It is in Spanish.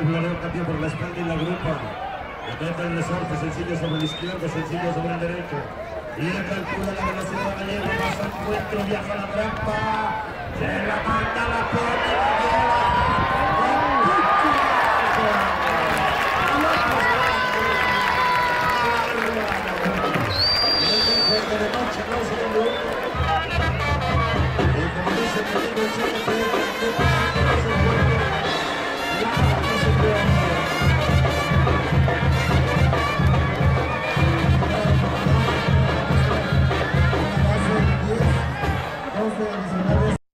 el jugador cambió por la espalda y la grupa. Le mete el resorte, sencillo sobre el izquierdo, sencillo sobre el derecho. Y le calcula la velocidad de Gallego, pasa encuentro, viaja a la trampa. Se la manda a la puerta y la lleva.